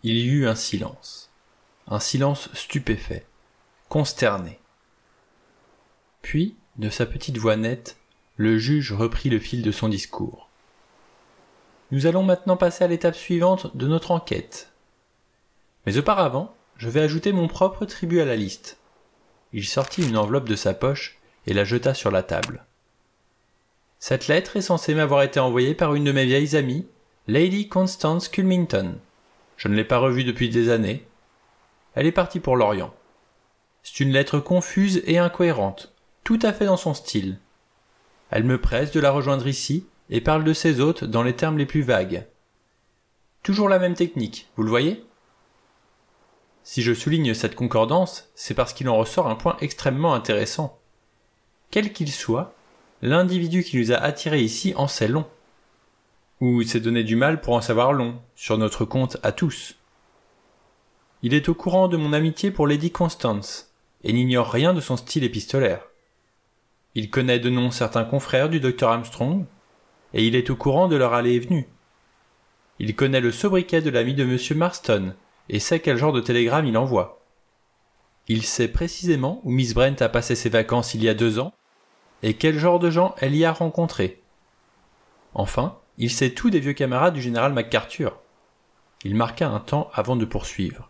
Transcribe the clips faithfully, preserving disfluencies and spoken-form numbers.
Il y eut un silence. Un silence stupéfait, consterné. Puis, de sa petite voix nette, le juge reprit le fil de son discours. Nous allons maintenant passer à l'étape suivante de notre enquête. Mais auparavant, je vais ajouter mon propre tribut à la liste. Il sortit une enveloppe de sa poche et la jeta sur la table. Cette lettre est censée m'avoir été envoyée par une de mes vieilles amies, Lady Constance Culmington. Je ne l'ai pas revue depuis des années. Elle est partie pour l'Orient. C'est une lettre confuse et incohérente, tout à fait dans son style. Elle me presse de la rejoindre ici et parle de ses hôtes dans les termes les plus vagues. Toujours la même technique, vous le voyez ? Si je souligne cette concordance, c'est parce qu'il en ressort un point extrêmement intéressant. Quel qu'il soit, l'individu qui nous a attirés ici en sait long. Ou s'est donné du mal pour en savoir long, sur notre compte à tous. Il est au courant de mon amitié pour Lady Constance, et n'ignore rien de son style épistolaire. Il connaît de nom certains confrères du docteur Armstrong, et il est au courant de leur allée et venue. Il connaît le sobriquet de l'ami de monsieur Marston, et sait quel genre de télégramme il envoie. Il sait précisément où Miss Brent a passé ses vacances il y a deux ans, et quel genre de gens elle y a rencontré. Enfin, il sait tout des vieux camarades du général MacArthur. Il marqua un temps avant de poursuivre.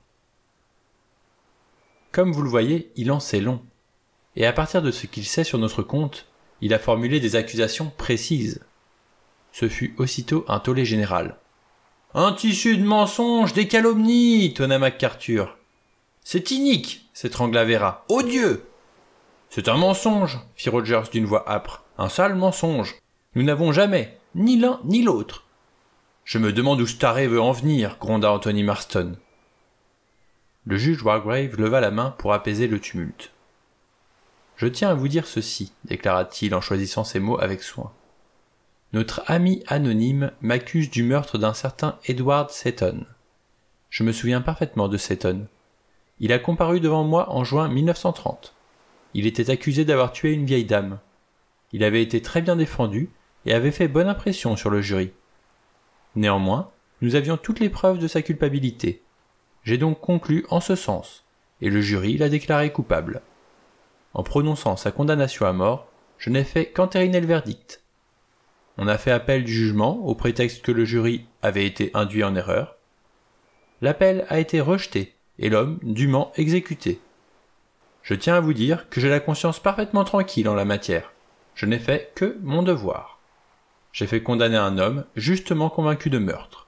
Comme vous le voyez, il en sait long, et à partir de ce qu'il sait sur notre compte, il a formulé des accusations précises. Ce fut aussitôt un tollé général. « Un tissu de mensonges, des calomnies !» tonna MacArthur. « C'est inique !» s'étrangla Vera. « Odieux !»« C'est un mensonge !» fit Rogers d'une voix âpre. « Un sale mensonge. Nous n'avons jamais, ni l'un ni l'autre. »« Je me demande où ce taré veut en venir !» gronda Anthony Marston. Le juge Wargrave leva la main pour apaiser le tumulte. « Je tiens à vous dire ceci, déclara-t-il en choisissant ses mots avec soin. Notre ami anonyme m'accuse du meurtre d'un certain Edward Seton. Je me souviens parfaitement de Seton. Il a comparu devant moi en juin mille neuf cent trente. Il était accusé d'avoir tué une vieille dame. Il avait été très bien défendu et avait fait bonne impression sur le jury. Néanmoins, nous avions toutes les preuves de sa culpabilité. J'ai donc conclu en ce sens, et le jury l'a déclaré coupable. En prononçant sa condamnation à mort, je n'ai fait qu'entériner le verdict. On a fait appel du jugement au prétexte que le jury avait été induit en erreur. L'appel a été rejeté et l'homme dûment exécuté. Je tiens à vous dire que j'ai la conscience parfaitement tranquille en la matière. Je n'ai fait que mon devoir. J'ai fait condamner un homme justement convaincu de meurtre.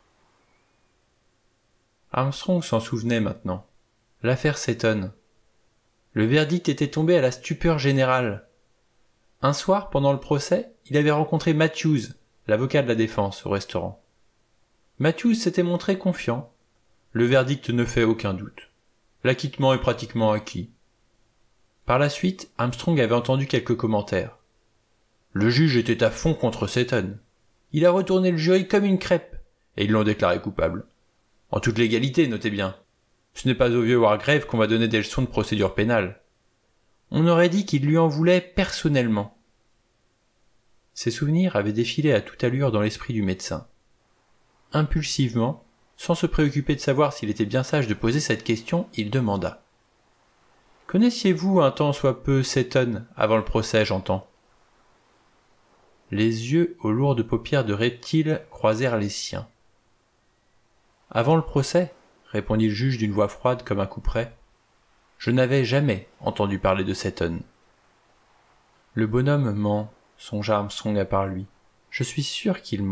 Armstrong s'en souvenait maintenant. L'affaire s'étonne. Le verdict était tombé à la stupeur générale. Un soir, pendant le procès, il avait rencontré Matthews, l'avocat de la défense, au restaurant. Matthews s'était montré confiant. Le verdict ne fait aucun doute. L'acquittement est pratiquement acquis. Par la suite, Armstrong avait entendu quelques commentaires. Le juge était à fond contre Seton. Il a retourné le jury comme une crêpe, et ils l'ont déclaré coupable. En toute légalité, notez bien. Ce n'est pas au vieux Wargrave qu'on va donner des leçons de procédure pénale. On aurait dit qu'il lui en voulait personnellement. Ses souvenirs avaient défilé à toute allure dans l'esprit du médecin. Impulsivement, sans se préoccuper de savoir s'il était bien sage de poser cette question, il demanda. « Connaissiez-vous un tant soit peu Seton avant le procès, j'entends ?» Les yeux aux lourdes paupières de reptile croisèrent les siens. « Avant le procès, » répondit le juge d'une voix froide comme un couperet, « je n'avais jamais entendu parler de Seton. »« Le bonhomme ment, » songea Armstrong à part lui. « Je suis sûr qu'il ment. »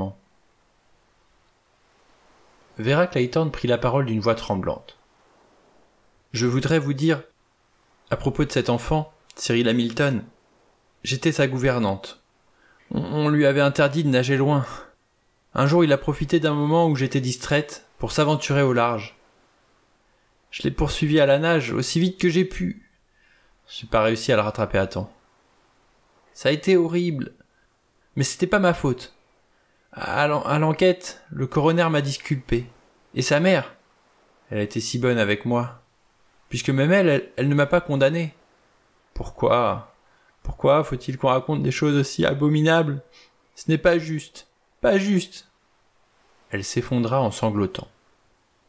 Vera Clayton prit la parole d'une voix tremblante. « Je voudrais vous dire, à propos de cet enfant, Cyril Hamilton, j'étais sa gouvernante. On, on lui avait interdit de nager loin. Un jour, il a profité d'un moment où j'étais distraite pour s'aventurer au large. Je l'ai poursuivi à la nage aussi vite que j'ai pu. J'ai pas réussi à le rattraper à temps. Ça a été horrible, mais c'était pas ma faute. À l'enquête, le coroner m'a disculpé. Et sa mère, elle a été si bonne avec moi, puisque même elle, elle, elle ne m'a pas condamné. Pourquoi, pourquoi faut-il qu'on raconte des choses aussi abominables? Ce n'est pas juste, pas juste. Elle s'effondra en sanglotant.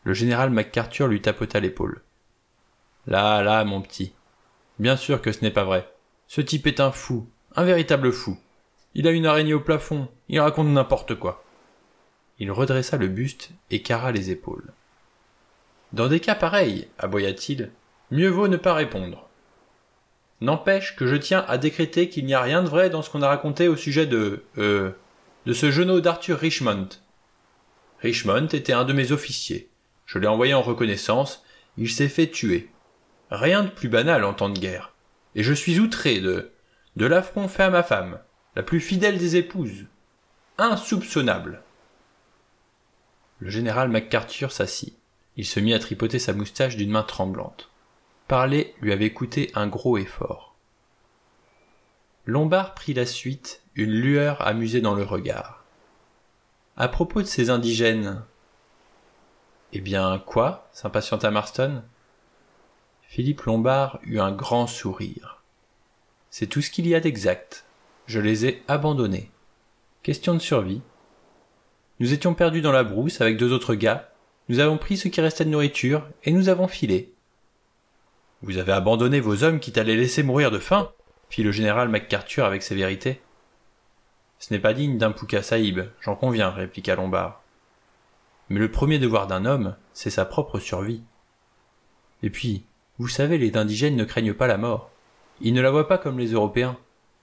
Le général McArthur lui tapota l'épaule. « Là, là, mon petit. Bien sûr que ce n'est pas vrai. Ce type est un fou, un véritable fou. Il a une araignée au plafond, il raconte n'importe quoi. » Il redressa le buste et carra les épaules. « Dans des cas pareils, aboya-t-il, mieux vaut ne pas répondre. N'empêche que je tiens à décréter qu'il n'y a rien de vrai dans ce qu'on a raconté au sujet de... euh... de ce genou d'Arthur Richmond. Richmond était un de mes officiers. Je l'ai envoyé en reconnaissance, il s'est fait tuer. Rien de plus banal en temps de guerre. Et je suis outré de... de l'affront fait à ma femme, la plus fidèle des épouses. Insoupçonnable. » Le général McArthur s'assit. Il se mit à tripoter sa moustache d'une main tremblante. Parler lui avait coûté un gros effort. Lombard prit la suite, une lueur amusée dans le regard. À propos de ces indigènes... Eh bien, quoi s'impatienta Marston. Philippe Lombard eut un grand sourire. C'est tout ce qu'il y a d'exact. Je les ai abandonnés. Question de survie. Nous étions perdus dans la brousse avec deux autres gars. Nous avons pris ce qui restait de nourriture et nous avons filé. Vous avez abandonné vos hommes quitte à les laisser mourir de faim, fit le général McArthur avec sévérité. Ce n'est pas digne d'un Pouka Sahib, j'en conviens, répliqua Lombard. Mais le premier devoir d'un homme, c'est sa propre survie. Et puis, vous savez, les indigènes ne craignent pas la mort. Ils ne la voient pas comme les Européens.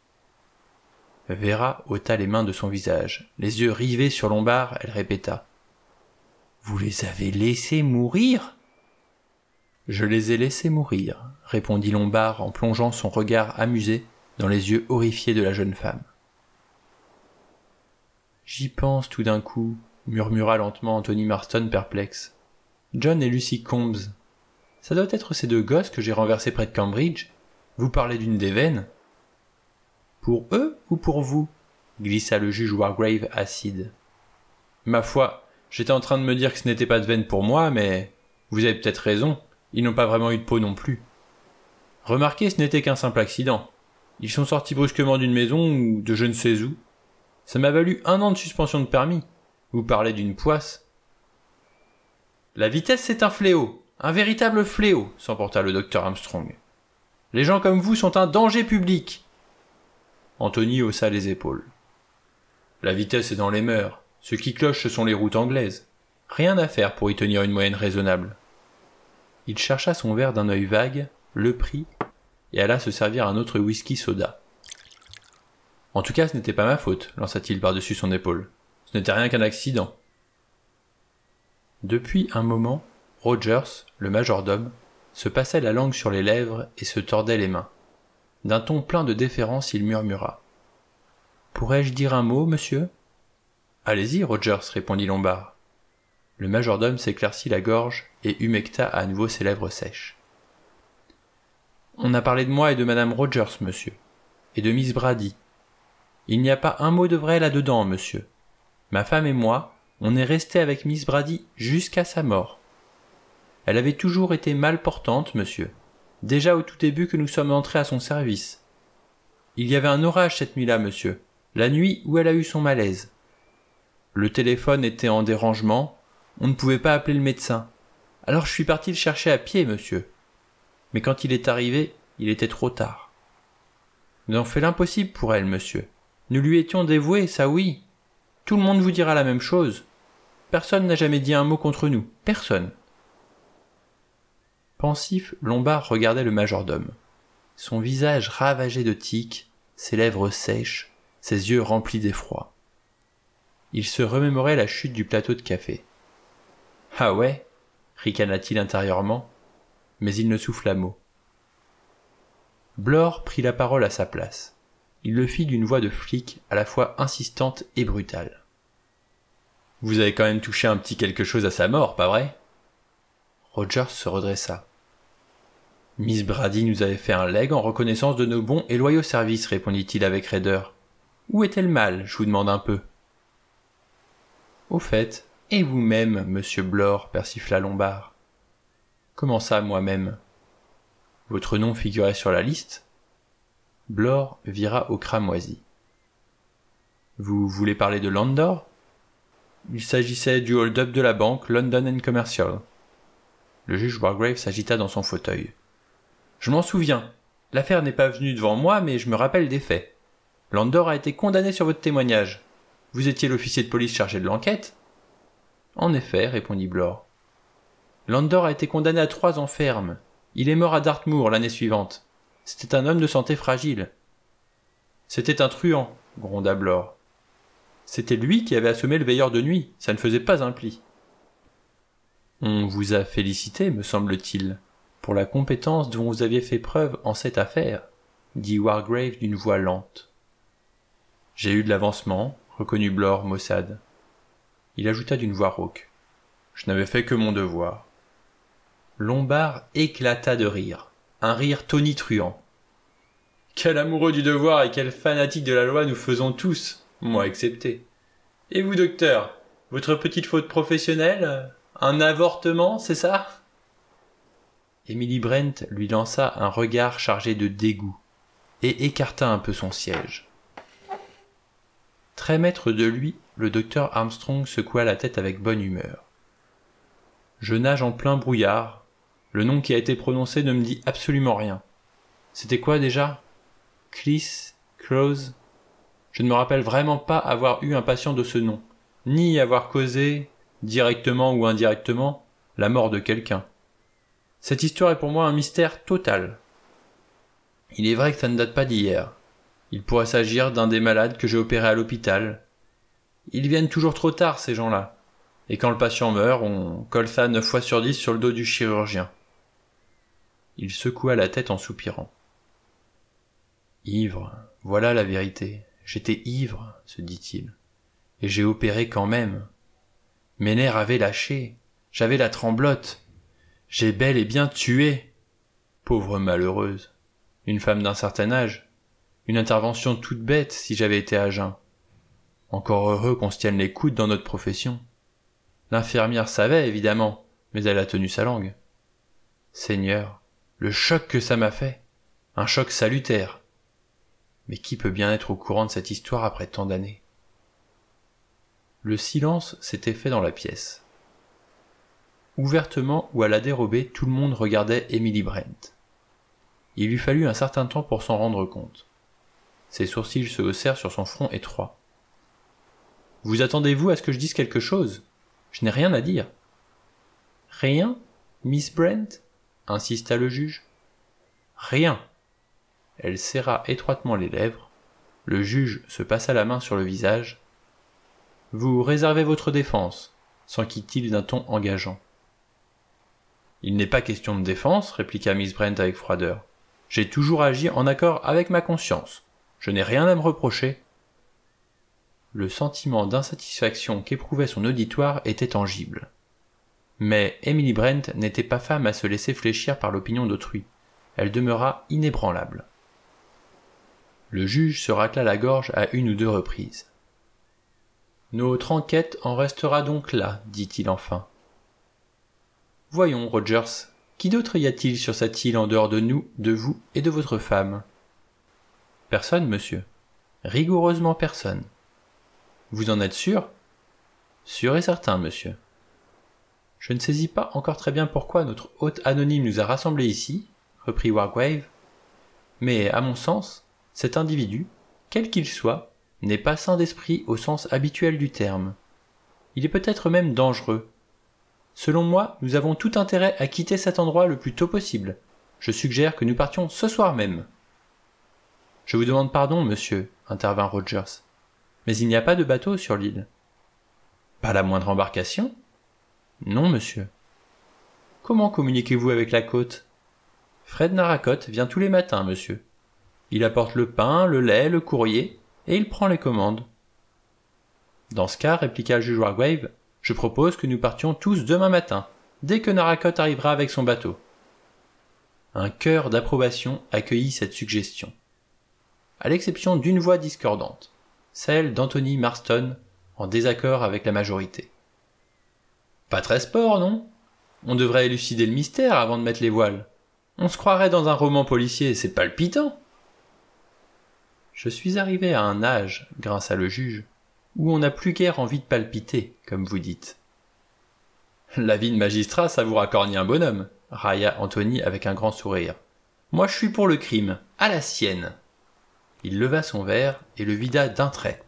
Vera ôta les mains de son visage. Les yeux rivés sur Lombard, elle répéta. « Vous les avez laissés mourir ?» « Je les ai laissés mourir, » répondit Lombard en plongeant son regard amusé dans les yeux horrifiés de la jeune femme. « J'y pense tout d'un coup, » murmura lentement Anthony Marston perplexe. « John et Lucy Combs. Ça doit être ces deux gosses que j'ai renversés près de Cambridge. Vous parlez d'une déveine. »« Pour eux ou pour vous ?» glissa le juge Wargrave acide. « Ma foi, j'étais en train de me dire que ce n'était pas de veine pour moi, mais... Vous avez peut-être raison, ils n'ont pas vraiment eu de peau non plus. Remarquez, ce n'était qu'un simple accident. Ils sont sortis brusquement d'une maison ou de je ne sais où. Ça m'a valu un an de suspension de permis. Vous parlez d'une poisse. »« La vitesse, c'est un fléau, un véritable fléau, » s'emporta le docteur Armstrong. « Les gens comme vous sont un danger public. » Anthony haussa les épaules. « La vitesse est dans les mœurs. Ce qui cloche, ce sont les routes anglaises. Rien à faire pour y tenir une moyenne raisonnable. » Il chercha son verre d'un œil vague, le prit, et alla se servir un autre whisky soda. « En tout cas, ce n'était pas ma faute, » lança-t-il par-dessus son épaule. « Ce n'était rien qu'un accident. » Depuis un moment, Rogers, le majordome, se passait la langue sur les lèvres et se tordait les mains. D'un ton plein de déférence, il murmura. « Pourrais-je dire un mot, monsieur ?»« Allez-y, Rogers, » répondit Lombard. Le majordome s'éclaircit la gorge et humecta à nouveau ses lèvres sèches. « On a parlé de moi et de madame Rogers, monsieur, et de Miss Brady. Il n'y a pas un mot de vrai là-dedans, monsieur. Ma femme et moi, on est restés avec Miss Brady jusqu'à sa mort. Elle avait toujours été mal portante, monsieur, déjà au tout début que nous sommes entrés à son service. Il y avait un orage cette nuit-là, monsieur, la nuit où elle a eu son malaise. Le téléphone était en dérangement, on ne pouvait pas appeler le médecin. Alors je suis parti le chercher à pied, monsieur. Mais quand il est arrivé, il était trop tard. Nous avons fait l'impossible pour elle, monsieur. Nous lui étions dévoués, ça oui. Tout le monde vous dira la même chose. Personne n'a jamais dit un mot contre nous. Personne. » Pensif, Lombard regardait le majordome. Son visage ravagé de tiques, ses lèvres sèches, ses yeux remplis d'effroi. Il se remémorait la chute du plateau de café. « Ah ouais » ricana-t-il intérieurement, mais il ne souffla mot. Blore prit la parole à sa place. Il le fit d'une voix de flic à la fois insistante et brutale. « Vous avez quand même touché un petit quelque chose à sa mort, pas vrai ?» Rogers se redressa. « Miss Brady nous avait fait un legs en reconnaissance de nos bons et loyaux services, » répondit-il avec raideur. « Où était le mal, je vous demande un peu ?» « Au fait, et vous-même, monsieur Blore, persifla Lombard. »« Comment ça, moi-même ? Votre nom figurait sur la liste ?» Blore vira au cramoisi. « Vous voulez parler de Landor ? Il s'agissait du hold-up de la banque London and Commercial. Le juge Wargrave s'agita dans son fauteuil. Je m'en souviens. L'affaire n'est pas venue devant moi, mais je me rappelle des faits. Landor a été condamné sur votre témoignage. Vous étiez l'officier de police chargé de l'enquête ? En effet, répondit Blore. Landor a été condamné à trois ans ferme. Il est mort à Dartmoor l'année suivante. C'était un homme de santé fragile. C'était un truand, gronda Blore. C'était lui qui avait assommé le veilleur de nuit, ça ne faisait pas un pli. On vous a félicité, me semble-t-il, pour la compétence dont vous aviez fait preuve en cette affaire, dit Wargrave d'une voix lente. J'ai eu de l'avancement, reconnut Blore maussade. Il ajouta d'une voix rauque. Je n'avais fait que mon devoir. Lombard éclata de rire, un rire tonitruant. Quel amoureux du devoir et quel fanatique de la loi nous faisons tous, moi excepté. Et vous, docteur, votre petite faute professionnelle, un avortement, c'est ça ? Emily Brent lui lança un regard chargé de dégoût et écarta un peu son siège. Très maître de lui, le docteur Armstrong secoua la tête avec bonne humeur. Je nage en plein brouillard. Le nom qui a été prononcé ne me dit absolument rien. C'était quoi déjà ? Clis, Close. Je ne me rappelle vraiment pas avoir eu un patient de ce nom, ni avoir causé, directement ou indirectement, la mort de quelqu'un. Cette histoire est pour moi un mystère total. Il est vrai que ça ne date pas d'hier. Il pourrait s'agir d'un des malades que j'ai opéré à l'hôpital. Ils viennent toujours trop tard, ces gens-là. Et quand le patient meurt, on colle ça neuf fois sur dix sur le dos du chirurgien. Il secoua la tête en soupirant. Ivre, voilà la vérité. J'étais ivre, se dit-il. Et j'ai opéré quand même. Mes nerfs avaient lâché. J'avais la tremblote. J'ai bel et bien tué. Pauvre malheureuse. Une femme d'un certain âge. Une intervention toute bête si j'avais été à jeun. Encore heureux qu'on se tienne les coudes dans notre profession. L'infirmière savait, évidemment, mais elle a tenu sa langue. Seigneur, le choc que ça m'a fait. Un choc salutaire. Mais qui peut bien être au courant de cette histoire après tant d'années ? Le silence s'était fait dans la pièce. Ouvertement ou à la dérobée, tout le monde regardait Emily Brent. Il lui fallut un certain temps pour s'en rendre compte. Ses sourcils se haussèrent sur son front étroit. « Vous attendez-vous à ce que je dise quelque chose ? Je n'ai rien à dire. »« Rien, Miss Brent ?» insista le juge. « Rien. » Elle serra étroitement les lèvres. Le juge se passa la main sur le visage. « Vous réservez votre défense, » s'enquit-il d'un ton engageant. « Il n'est pas question de défense, » répliqua Miss Brent avec froideur. « J'ai toujours agi en accord avec ma conscience. Je n'ai rien à me reprocher. » Le sentiment d'insatisfaction qu'éprouvait son auditoire était tangible. Mais Emily Brent n'était pas femme à se laisser fléchir par l'opinion d'autrui. Elle demeura inébranlable. Le juge se racla la gorge à une ou deux reprises. « Notre enquête en restera donc là, dit-il enfin. Voyons, Rogers, qui d'autre y a-t-il sur cette île en dehors de nous, de vous et de votre femme ? Personne, monsieur. Rigoureusement personne. Vous en êtes sûr ? Sûr et certain, monsieur. Je ne saisis pas encore très bien pourquoi notre hôte anonyme nous a rassemblés ici, reprit Wargrave, mais, à mon sens, cet individu, quel qu'il soit, n'est pas sain d'esprit au sens habituel du terme. Il est peut-être même dangereux. Selon moi, nous avons tout intérêt à quitter cet endroit le plus tôt possible. Je suggère que nous partions ce soir même. Je vous demande pardon, monsieur, intervint Rogers, mais il n'y a pas de bateau sur l'île. Pas la moindre embarcation ? Non, monsieur. Comment communiquez-vous avec la côte ? Fred Narracott vient tous les matins, monsieur. Il apporte le pain, le lait, le courrier, et il prend les commandes. Dans ce cas, répliqua le juge Wargrave, je propose que nous partions tous demain matin, dès que Narracott arrivera avec son bateau. Un chœur d'approbation accueillit cette suggestion, à l'exception d'une voix discordante, celle d'Anthony Marston, en désaccord avec la majorité. Pas très sport, non ? On devrait élucider le mystère avant de mettre les voiles. On se croirait dans un roman policier, c'est palpitant. Je suis arrivé à un âge, grinça le juge, où on n'a plus guère envie de palpiter, comme vous dites. La vie de magistrat, ça vous racornit un bonhomme, railla Anthony avec un grand sourire. Moi je suis pour le crime, à la sienne. Il leva son verre et le vida d'un trait.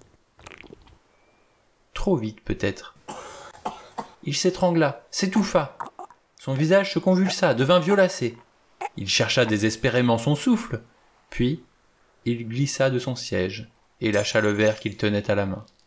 Trop vite peut-être. Il s'étrangla, s'étouffa. Son visage se convulsa, devint violacé. Il chercha désespérément son souffle, puis il glissa de son siège et lâcha le verre qu'il tenait à la main.